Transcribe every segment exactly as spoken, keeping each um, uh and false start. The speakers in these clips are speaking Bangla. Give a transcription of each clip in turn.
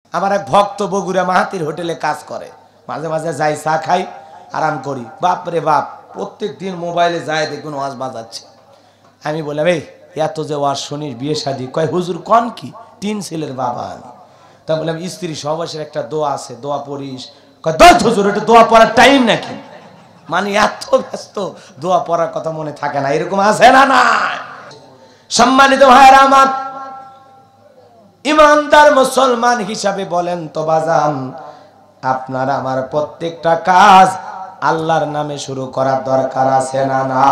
আমার এক ভক্ত বগুড়া মাহাতির হোটেলে কাজ করে, মাঝে মাঝে যাই চা খাই আরাম করি। বাপ রে বাপ, প্রত্যেক দিন মোবাইলে যায় দেখুন ওয়াজ বাজাচ্ছে। আমি বললাম এই এত যে ওয়াজ শুনিস বিয়ে শাদী? কয় হুজুর কন কি, তিন ছেলের বাবা আমি। তা বললাম স্ত্রী সহবাসের একটা দোয়া আছে, দোয়া পড়িস? কয় দশ হুজুর এটা দোয়া পড়ার টাইম নাকি? মানে এত ব্যস্ত দোয়া পড়ার কথা মনে থাকে না, এরকম আছে না? না সম্মানিত ভাইরা আমার, ইমানদার মুসলমান হিসাবে বলেন তো বাজান, আপনার আমার প্রত্যেকটা কাজ আল্লাহর নামে শুরু করার দরকার আছে না না?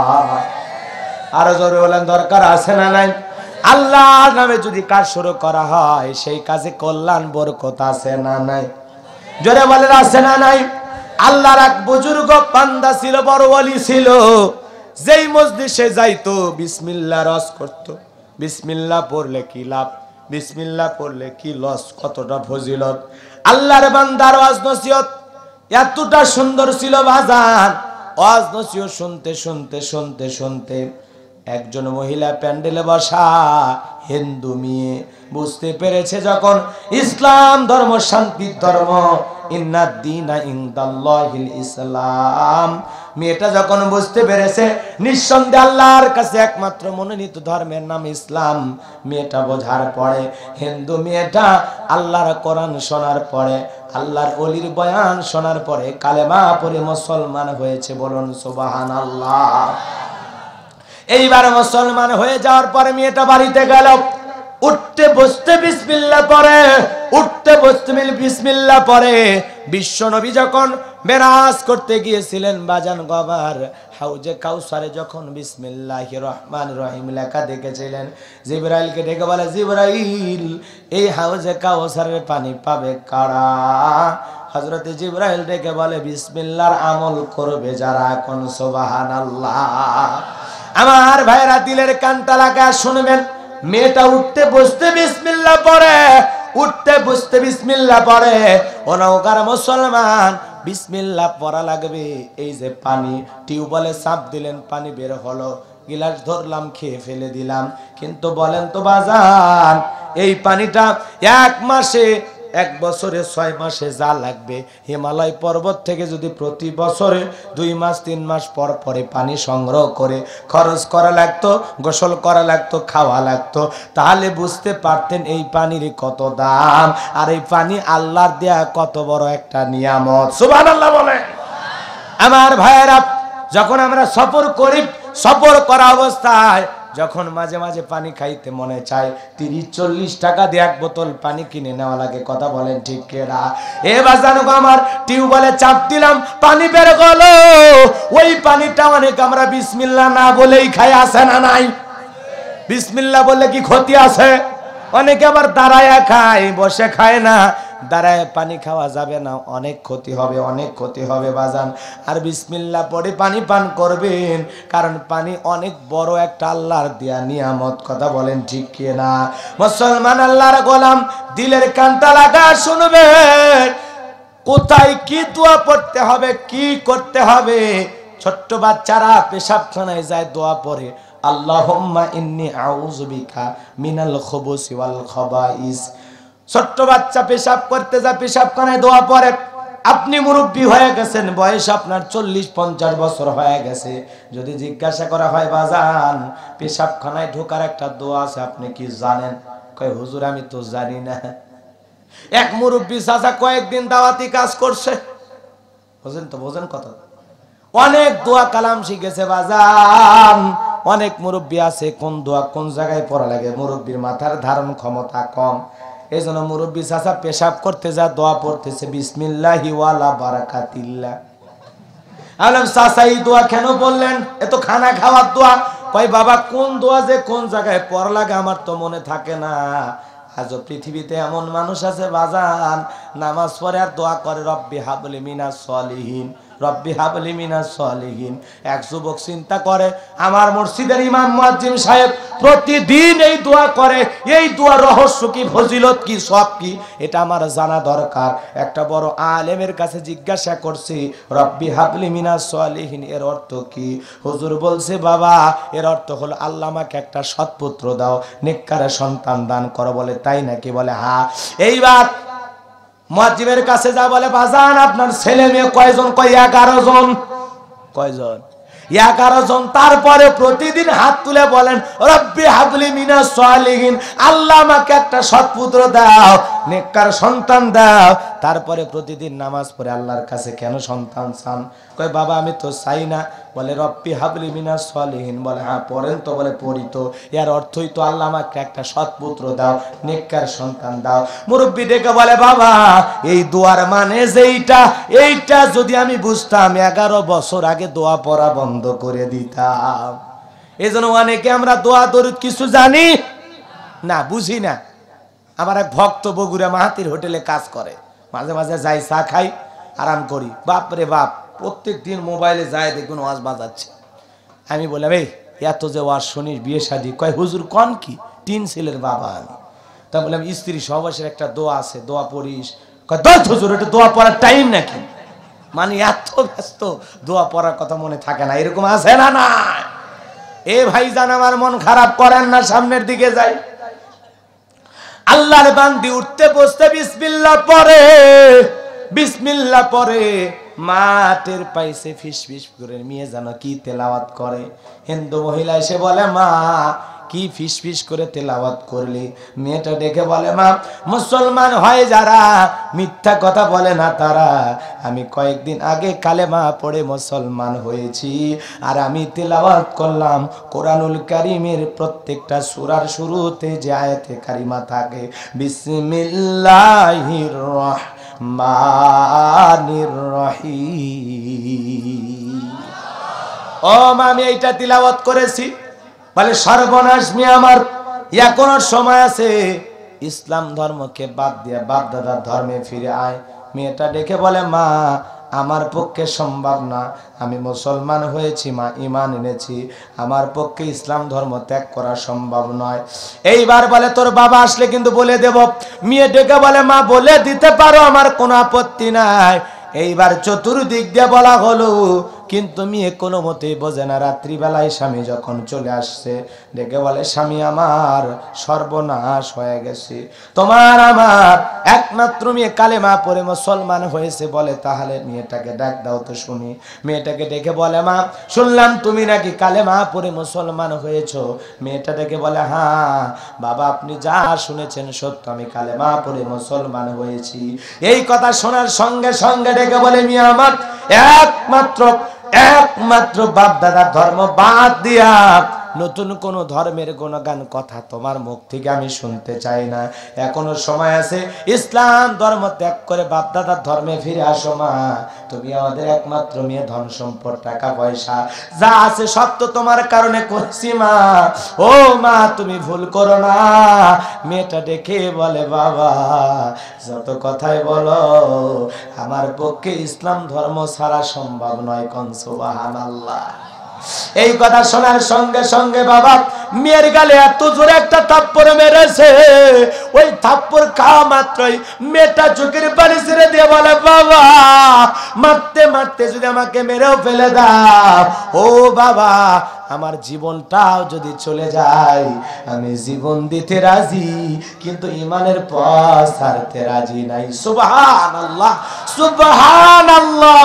আরো জোরে বলেন দরকার আছে না নাই? আল্লাহর নামে যদি কাজ শুরু করা হয় সেই কাজে কল্যাণ বরকত আছে না নাই? জোরে বলেন আছে না নাই? আল্লাহর এক বুজুর্গ বান্দা ছিল, বড় ওলি ছিল, যেই মজলিসে যাইতো বিসমিল্লাহ রস করতো। বিসমিল্লাহ পড়লে কি লাভ, বিসমিল্লাহ পড়লে কি লস, কতটা ফজিলত। আল্লাহর বান্দার ওয়াজ নসিহত এতটা সুন্দর ছিল বাজান, ওয়াজ নসিহত শুনতে শুনতে শুনতে শুনতে একজন মহিলা প্যান্ডেলে বসা হিন্দু মেয়ে বুঝতে পেরেছে যখন ইসলাম ধর্ম শান্তির ধর্ম, ইন্নাদ দীনা ইনদাল্লাহিল ইসলাম, মেয়েটা যখন বুঝতে পেরেছে নিঃসন্দেহে আল্লাহর কাছে একমাত্র মনোনীত ধর্মের নাম ইসলাম, মেয়েটা বোঝার পরে, হিন্দু মেয়েটা আল্লাহর কোরআন শোনার পরে, আল্লাহর ওলির বয়ান শোনার পরে কালেমা পড়ে মুসলমান হয়েছে। বলুন সুবহানাল্লাহ। এইবার মুসলমান হয়ে যাওয়ার পরে মেয়েটা বাড়িতে গেল, উঠতে বসতে বিসমিল্লাহ পড়ে, উঠতে বসতে বিসমিল্লাহ পড়ে। বিশ্ব নবী যখন মেরাজ করতে গিয়েছিলেন বাজান গবার হাউজে কাউসারে, যখন বিসমিল্লাহির রহমানির রহিম লেখা দেখেছিলেন, জিবরাইলকে ডেকে বলে, জিবরাইল এই হাউজে কাউসারের পানি পাবে কারা? হযরতে জিবরাইল ডেকে বলে, বিসমিল্লাহর আমল করবে যারা। কোন সুবহানাল্লাহ। আমার ভাইরা দিলের কানটা লাগা শুনবেন, মেয়েটা উঠতে বসতে বিসমিল্লাহ পড়ে, উঠতে বসতে বিসমিল্লাহ পড়ে। ও নওগাঁর মুসলমান, বিসমিল্লাহ পড়া লাগবে। এই যে পানি টিউবওয়েলে চাপ দিলেন, পানি বের হলো, গিলাস ধরলাম খেয়ে ফেলে দিলাম, কিন্তু বলেন তো বাজান এই পানিটা এক মাসে, এক বছরে ছয় মাসে যা লাগবে, হিমালয় পর্বত থেকে যদি প্রতি বছরে দুই মাস তিন মাস পর পরে পানি সংগ্রহ করে খরচ করা লাগতো, গোসল করা লাগতো, খাওয়া লাগতো, তাহলে বুঝতে পারতেন এই পানির কত দাম, আর এই পানি আল্লাহর দেয়া কত বড় একটা নিয়ামত। সুবহানাল্লাহ বলে। আমার ভাইয়েরা, যখন আমরা সফর করি, সফর করা অবস্থায় যখন মাঝে মাঝে পানি খাইতে মনে চায়, তিরিশ চল্লিশ টাকা দিয়ে এক বোতল পানি কিনে নেওয়া লাগে। কথা বলেন ঠিক কিনা? এ বাজানো আমার টিউবওয়েলে চাপ দিলাম, পানি বের গেল, ওই পানিটা অনেক আমরা বিসমিল্লাহ না বলেই খাই, আছে না নাই? বিসমিল্লাহ বললে কি ক্ষতি আছে? অনেকে আবার দাঁড়ায় খায়, বসে খায় না। দাঁড়ায় পানি খাওয়া যাবে না, অনেক ক্ষতি হবে, অনেক ক্ষতি হবে বাজান। আর বিসমিল্লাহ পড়ে পানি পান করবেন, কারণ পানি অনেক বড় একটা আল্লাহর দেয়া নিয়ামত। কথা বলেন ঠিক কি না? মুসলমান আল্লাহর গোলাম, দিলের কানটা লাগা শুনবেন, কোথায় কি দোয়া পড়তে হবে, কি করতে হবে। ছোট্ট বাচ্চারা পেশাবখানায় যায়, দোয়া পড়ে, আল্লাহুম্মা ইন্নী আউযু বিকা মিনাল খুবুসি ওয়াল খাবাইস। ছোট্ট বাচ্চা পেশাব করতে যায়, পেশাবখানায় দোয়া পড়ে। আপনি মুরব্বী হয়ে গেছেন, বয়স আপনার চল্লিশ পঞ্চাশ বছর হয়ে গেছে, যদি জিজ্ঞাসা করা হয় বাজান পেশাবখানায় ঢোকার একটা দোয়া আছে, আপনি কি জানেন? কয় হুজুর আমি তো জানি না। এক মুরব্বী চাচা কয়েকদিন দাওয়াতি কাজ করছে, বুঝেন তো, বোঝেন কথা, অনেক দোয়া কালাম শিখেছে বাজান। অনেক মুরব্বী আছে কোন দোয়া কোন জায়গায় পড়া লাগে, মুরব্বীর মাথার ধারণ ক্ষমতা কম, এই জন্য মুরব্বী চাচা পেশাব করতে যা দোয়া পড়তেছে, বিসমিল্লাহি ওয়ালা বারাকাতিল্লাহ। আলম চাচা এই দোয়া কেন বললেন? এ তো খানা খাওয়ার দোয়া। কই বাবা কোন দোয়া যে কোন জায়গায় পড়া লাগে আমার তো মনে থাকে না। আজ পৃথিবীতে এমন মানুষ আছে বাজান, নামাজ পড়ে আর দোয়া করে, রব্বি হাবলি মিনাস সলিহিন, রব্বি হাবলি মিনাস সলিহিন। এক যুবক চিন্তা করে, আমার মসজিদের ইমাম মুয়াজ্জিম সাহেব প্রতিদিন এই দোয়া করে, এই দোয়ার রহস্য কি, ফজিলত কি, সব কি, এটা আমার জানা দরকার। একটা বড় আলেমের কাছে জিজ্ঞাসা করছি, রব্বি হাবলি মিনাস সলিহিন এর অর্থ কি? হুজুর বলছে, বাবা এর অর্থ হলো আল্লাহ আমাকে একটা সৎপুত্র দাও, নেককার সন্তান দান করো। বলে তাই নাকি? বলে হ্যাঁ। এইবার মুয়াজ্জিনের কাছে যা বলে বাজান আপনার ছেলে মেয়ে কয়জন? কয় এগারো জন। কয়জন? এগারো জন। তারপরে প্রতিদিন হাত তুলে বলেন রব্বি হাবলি মিনাস সালিহিন, আল্লাহ আমাকে একটা সৎপুত্র দাও, নেককার সন্তান দাও। তারপরে প্রতিদিন নামাজ পড়ে আল্লাহর কাছে কেন সন্তান চান? কয় বাবা আমি তো চাই না। বলে রব্বি হাবলি মিনাস সালিহিন। বলে হ্যাঁ পড়েন তো? বলে পড়ি তো। এর অর্থই তো আল্লাহ আমাকে একটা সৎপুত্র দাও, নেককার সন্তান দাও। মুরব্বি ডেকে বলে বাবা এই দোয়ার মানে যেইটা, এইটা যদি আমি বুঝতাম এগারো বছর আগে দোয়া পড়া বন্ধ করে দিতাম। এই জন্য অনেকে আমরা দোয়া দরুদ কিছু জানি না, বুঝি না। আমার এক ভক্ত বগুড়া মাহাতির হোটেলে কাজ করে, মাঝে মাঝে যাই চা খাই আরাম করি। বাপ রে বাপ, প্রত্যেক দিন মোবাইলে যায় দেখুন ওয়াজ বাজাচ্ছে। আমি বললাম এই এত যে ওয়াজ শুনিস বিয়ে শাদী? কয় হুজুর কন কি, তিন ছেলের বাবা আমি। তা বললাম স্ত্রী সহবাসের একটা দোয়া আছে, দোয়া পড়িস? কয় দশ হুজুর এটা দোয়া পড়ার টাইম নাকি? মানে এত ব্যস্ত দোয়া পড়ার কথা মনে থাকে না, এরকম আছে না? না এ ভাইজান আমার মন খারাপ করেন না, সামনের দিকে যাই। আল্লাহর বান্দি উঠতে বসতে বিসমিল্লাহ পড়ে, বিসমিল্লাহ পড়ে মাটের পাইছে ফিস ফিস করে মেয়ে জানো কি তেলাওয়াত করে। হিন্দু মহিলা এসে বলে মা কি ফিস ফিস করে তেলাওয়াত করলি? মেয়েটা ডেকে বলে মা মুসলমান হয় যারা মিথ্যা কথা বলে না তারা, আমি কয়েকদিন আগে কালেমা পড়ে মুসলমান হয়েছি, আর আমি তেলাওয়াত করলাম কোরআনুল কারীমের প্রত্যেকটা সূরার শুরুতে যে আয়াতে কারিমা থাকে বিসমিল্লাহির রহমানির রহিম। ও মা আমি এইটা তিলাওয়াত করেছি। বলে সর্বনাশ মেয়ে আমার, এখনো সময় আছে, ইসলাম ধর্মকে বাদ দিয়ে বাপ দাদার ধর্মে ফিরে আয়। মেয়েটা ডেকে বলে মা আমার পক্ষে সম্ভব না, আমি মুসলমান হয়েছি মা, ঈমান এনেছি, আমার পক্ষে ইসলাম ধর্ম ত্যাগ করা সম্ভব নয়। এইবার বলে তোর বাবা আসলে কিন্তু বলে দেব। মেয়ে ডেকে বলে মা বলে দিতে পারো, আমার কোনো আপত্তি নাই। এইবার চতুর্দিক দিয়ে বলা হলো, কিন্তু মেয়ে কোনো মতেই বোঝে না। রাত্রিবেলায় স্বামী যখন চলে আসছে ডেকে বলে স্বামী আমার সর্বনাশ হয়ে গেছে, তোমার আমার একমাত্র মেয়ে কালেমা পড়ে মুসলমান হয়েছে। বলে তাহলে মেয়েটাকে ডাক দাও তো শুনি। মেয়েটাকে ডেকে বলে মা শুনলাম তুমি নাকি কালেমা পড়ে মুসলমান হয়েছো। মেয়েটা ডেকে বলে হ্যাঁ বাবা আপনি যা শুনেছেন সত্য, আমি কালেমা পড়ে মুসলমান হয়েছি। এই কথা শোনার সঙ্গে সঙ্গে ডেকে বলে মেয়ে আমার একমাত্র একমাত্র বাপ দাদার ধর্ম বাদ দিয়া নতুন কোন ধর্মের গুণগান কথা তোমার মুখ থেকে আমি শুনতে চাই না। এখনো সময় আছে, ইসলাম ধর্ম ত্যাগ করে বাপ দাদার ধর্মে ফিরে আসো মা। তুমি আমাদের একমাত্র মেয়ে, ধন সম্পদ টাকা পয়সা যা আছে সব তো তোমার কারণে করছি মা। ও মা তুমি ভুল করো না। মেয়েটা ডেকে বলে বাবা যত কথাই বলো আমার পক্ষে ইসলাম ধর্ম ছাড়া সম্ভব নয়। কোন সুবহানাল্লাহ। এই কথা শোনার সঙ্গে সঙ্গে বাবা মেয়ের গালে এত জোরে একটা থাপ্পড় মেরেছে, ওই থাপ্পড় খাওয়া মাত্রই মেয়েটা চোখের পানি ছেড়ে দিয়ে বলে বাবা মারতে মারতে যদি আমাকে মেরেও ফেলে দাও, ও বাবা আমার জীবনটাও যদি চলে যায় আমি জীবন দিতে রাজি, কিন্তু ঈমানের পথ ছাড়তে রাজি নাই। সুবহানাল্লাহ সুবহানাল্লাহ।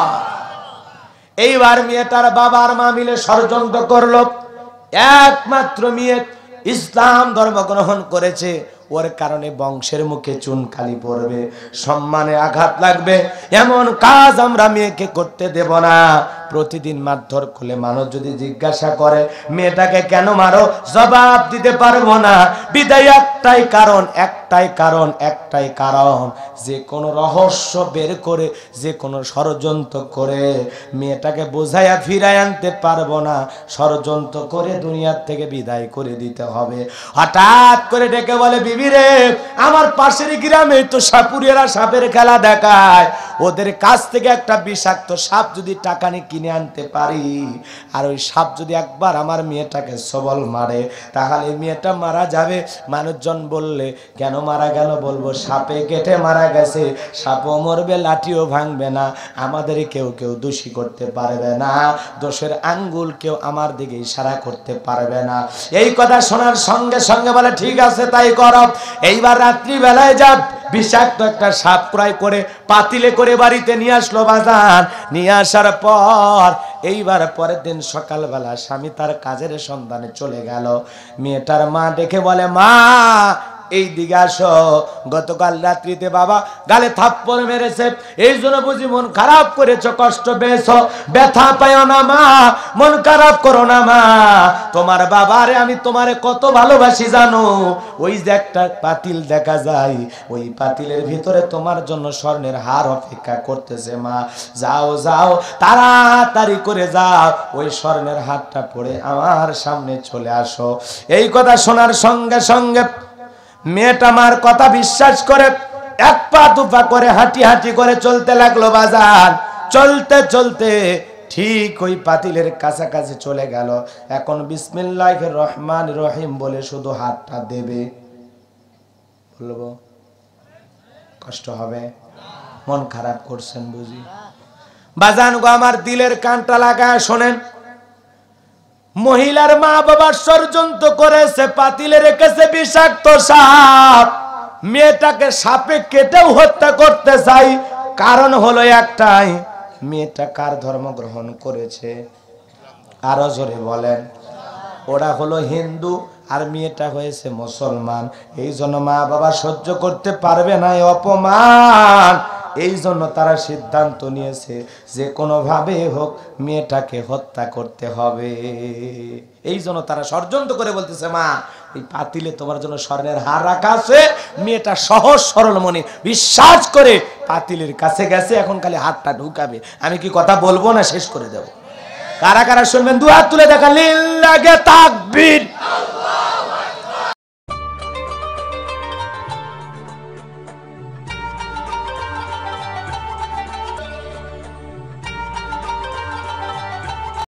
এইবার মেয়েটার বাবার মা মিলে ষড়যন্ত্র করলো। একমাত্র মেয়ে ইসলাম ধর্ম গ্রহণ করেছে, ওর কারণে বংশের মুখে চুনকালি পড়বে, সম্মানে আঘাত লাগবে, এমন কাজ আমরা মেয়েকে করতে দেব না। প্রতিদিন মারধর করলে মানুষ যদি জিজ্ঞাসা করে মেয়েটাকে কেন মারো, জবাব দিতে পারবো না। বিদায় একটাই কারণ, একটাই কারণ, একটাই কারণ, যে কোনো রহস্য বের করে, যে কোনো ষড়যন্ত্র করে মেয়েটাকে বোঝাইয়া ফিরাই আনতে পারবো না। ষড়যন্ত্র করে দুনিয়ার থেকে বিদায় করে দিতে হবে। হঠাৎ করে ডেকে বলে বিবি রে আমার পাশের গ্রামে তো সাপুরিয়ারা সাপের খেলা দেখায়, ওদের কাছ থেকে একটা বিষাক্ত সাপ যদি টাকা নিয়ে কিনে আনতে পারি, আর ওই সাপ যদি একবার আমার মেয়েটাকে সবল মারে তাহলে মেয়েটা মারা যাবে। মানুষজন বললে কেন মারা গেল, বলবো সাপে কেটে মারা গেছে, সাপও মরবে লাঠিও ভাঙবে না, আমাদের কেউ কেউ দোষী করতে পারবে না, দোষের আঙ্গুল কেউ আমার দিকে ইশারা করতে পারবে না। এই কথা শোনার সঙ্গে সঙ্গে বলে ঠিক আছে তাই করো। এইবার রাত্রি বেলায় যা বিষাক্ত একটা সাপ ক্রয় করে পাতিলে করে বাড়িতে নিয়ে আসলো বাজান। নিয়ে আসার পর এইবার পরের দিন সকালবেলা স্বামী তার কাজের সন্ধানে চলে গেল। মেয়েটার মা দেখে বলে, মা এই দিকে আসো, গতকাল রাত্রিতে বাবা গালে থাপ্পড় মেরেছে, এই জন্য বুঝি মন খারাপ করেছো, কষ্ট পেয়েছো, ব্যথা পাইও না মা, মন খারাপ করো না মা, তোমার বাবারে আমি তোমারে কত ভালোবাসি জানো, ওই যে একটা পাতিল দেখা যায়, ওই পাতিলের ভিতরে তোমার জন্য স্বর্ণের হার অপেক্ষা করতেছে মা, যাও যাও তাড়াতাড়ি করে যাও, ওই স্বর্ণের হারটা পড়ে আমার সামনে চলে আসো। এই কথা শোনার সঙ্গে সঙ্গে মেয়েটা মার কথা বিশ্বাস করে এক পা দুপা করে হাঁটি হাঁটি করে চলতে লাগলো বাজার। চলতে চলতে ঠিক ওই পাতিলের কাছাকাছি চলে গেল। এখন বিসমিল্লাহির রহমানির রহিম বলে শুধু হাতটা দেবে, বলবো কষ্ট হবে, মন খারাপ করছেন বুঝি। বাজান গো আমার দিলের কানটা লাগায় শোনেন, মহিলার মা বাবার ষড়যন্ত্র করেছে, পাতিলে রেখেছে বিষাক্ত সাপ, মেয়েটাকে সাপে কেটেও হত্যা করতে চাই। কারণ হলো একটাই, মেয়েটা কার ধর্ম গ্রহণ করেছে? আরো জোরে বলেন। ওরা হলো হিন্দু আর মেয়েটা হয়েছে মুসলমান। এই জন্য মা বাবা সহ্য করতে পারবে না এই অপমান। এই জন্য তারা সিদ্ধান্ত নিয়েছে যে কোনো ভাবে হোক মেয়েটাকে হত্যা করতে হবে। এই জন্য তারা ষড়যন্ত্র করে বলতেছে, মা এই পাতিলে তোমার জন্য স্বর্ণের হার রাখা আছে। মেয়েটা সহজ সরল মনে বিশ্বাস করে পাতিলের কাছে গেছে, এখন খালি হাতটা ঢুকাবে। আমি কি কথা বলবো না শেষ করে দেব? কারা কারা শুনবেন দু হাত তুলে দেখা, লিল্লাহি তাকবীর।